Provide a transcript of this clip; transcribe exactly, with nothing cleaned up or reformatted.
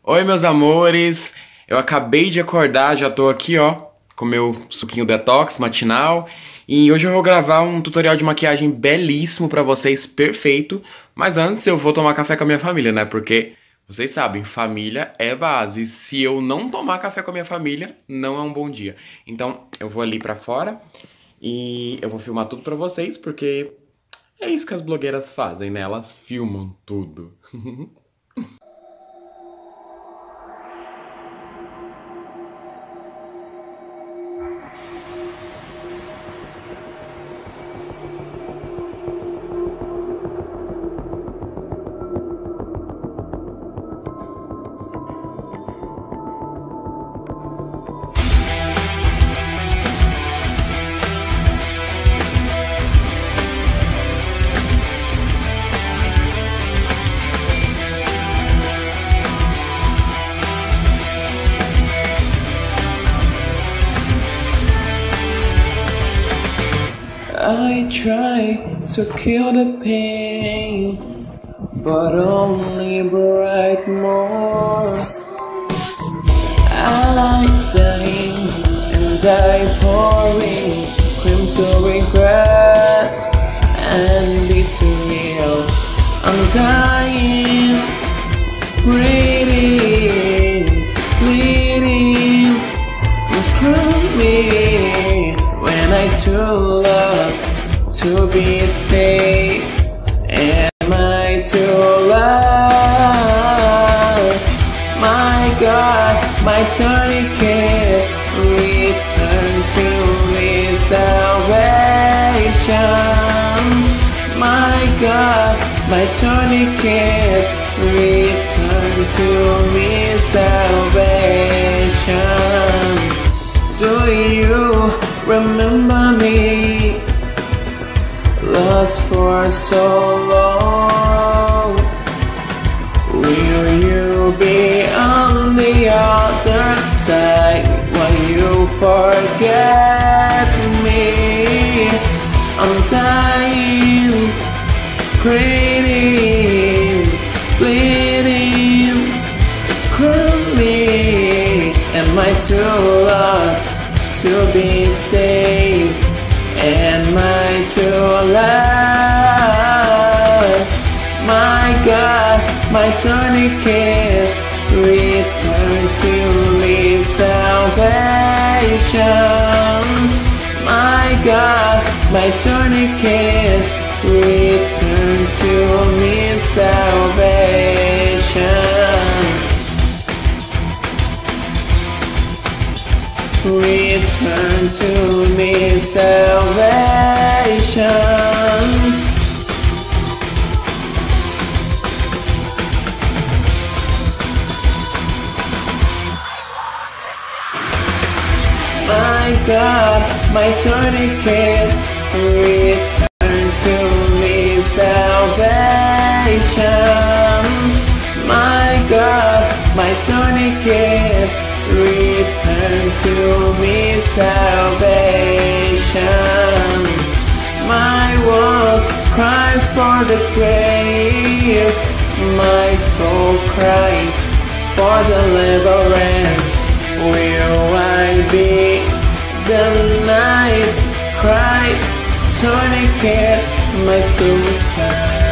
Oi, meus amores. Eu acabei de acordar, já tô aqui, ó, com meu suquinho detox matinal. E hoje eu vou gravar um tutorial de maquiagem belíssimo pra vocês, perfeito. Mas antes eu vou tomar café com a minha família, né? Porque vocês sabem, família é base. Se eu não tomar café com a minha família, não é um bom dia. Então eu vou ali pra fora e eu vou filmar tudo pra vocês, porque é isso que as blogueiras fazem, né? Elas filmam tudo. I try to kill the pain, but only bright more. I like dying and die pouring crimson regret and betrayal. I'm dying, breathing, bleeding, describe me when I too lost to be safe. Am I too lost? My God, my tourniquet, return to me salvation. My God, my tourniquet, return to me salvation. Do you remember me? Lost for so long. Will you be on the other side? Will you forget me? I'm dying, breathing, bleeding, screw me. Am I too lost to be safe? Am I too lost? My God, my tourniquet, return to me salvation. My God, my tourniquet, return to me salvation. Return to me salvation. My God, my tourniquet, return to me salvation. My God, my tourniquet, return to me salvation. My walls cry for the grave, my soul cries for deliverance. Will I be denied Christ tourniquet, my suicide?